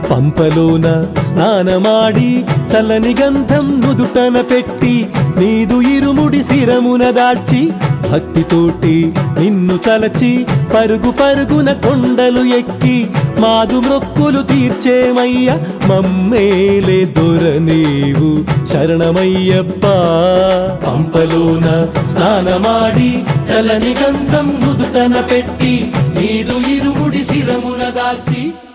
పంపలోన స్నానమాడి చల్లని గంధం నుదుటన పెట్టి నీదు ఇరుముడి శిరమున దాల్చి భక్తితోటి నిన్ను తలచి పరుగు పరుగున కొండలు ఎక్కి మాదు మొక్కులు తీర్చేమయ్య మమ్మేలే దొర నీవు శరణమయ్యప్ప పంపలోన స్నానమాడి చల్లని గంధం నుదుటన పెట్టి నీదు ఇరుముడి శిరమున దాల్చి